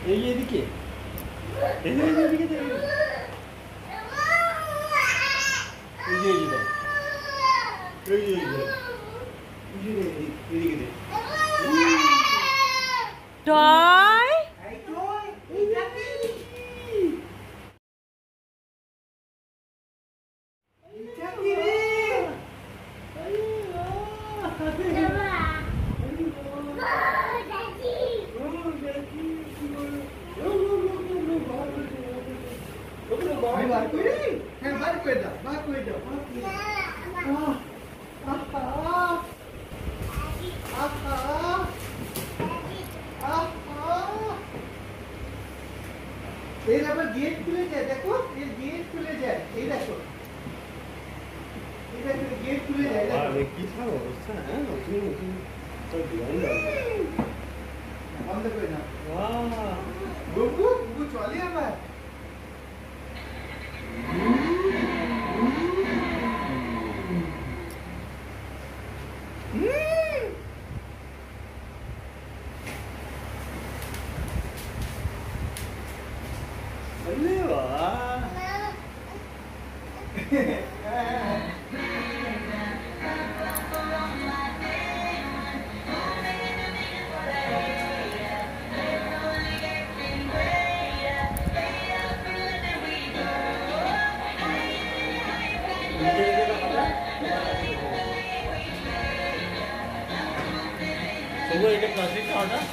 এই এদিকে এদিকে দে এই যে এদিকে দে Toy. गेट खुले जाए देखो ये गेट खुले जाए ये देखो गेट खुले जाए बंद कर ना बुबू बुबू चलिए अब अरे वाह सुबह एक प्लास्टिक का ऑर्डर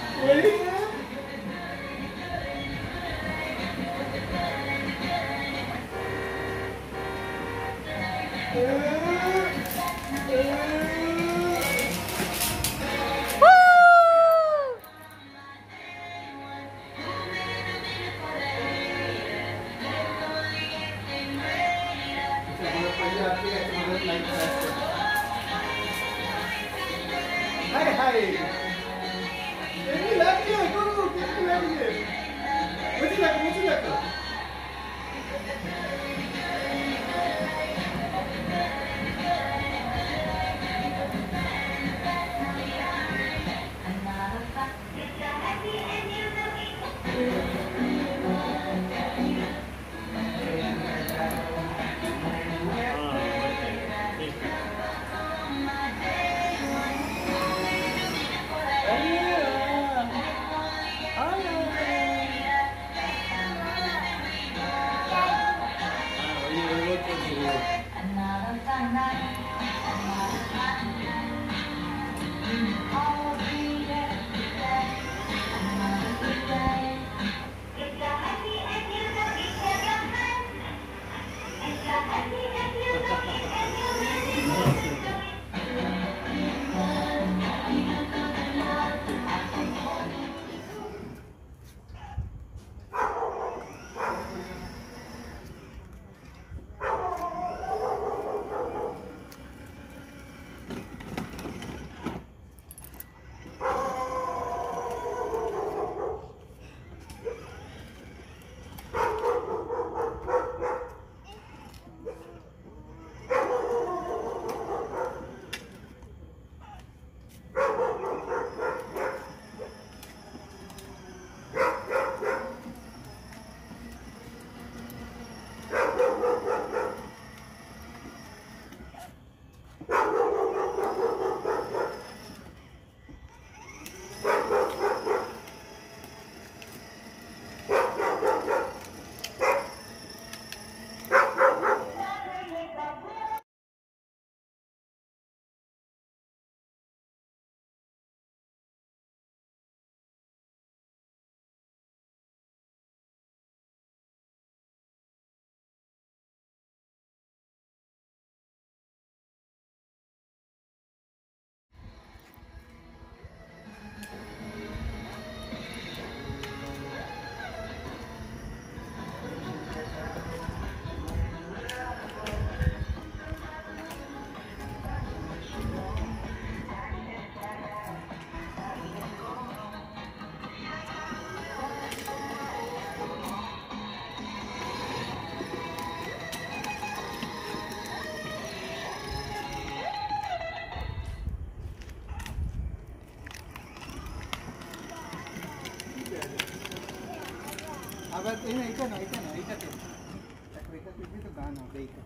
हाय हाय ये लग गया गुरु कितनी लग गई मुझे लग अब इतना ना इतना तो गाना हो गई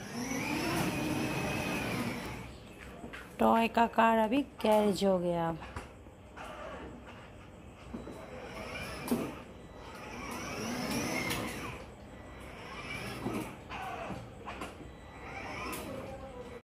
टॉय का कार अभी गैरेज हो गया।